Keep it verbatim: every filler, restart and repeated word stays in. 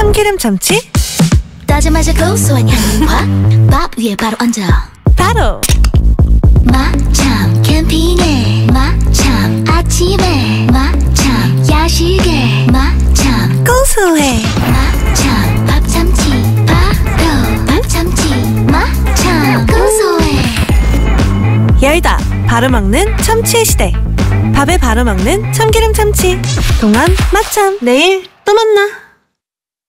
참기름 참치. 따자마자 고소한 향과 밥 위에 바로 얹어. 바로 마참 캠핑에 마참 아침에 마참 야식에 마참 고소해. 마참 밥참치 바로 밥참치 마참 고소해. 열다 바로 먹는 참치의 시대. 밥에 바로 먹는 참기름 참치. 동안 마참. 내일 또 만나.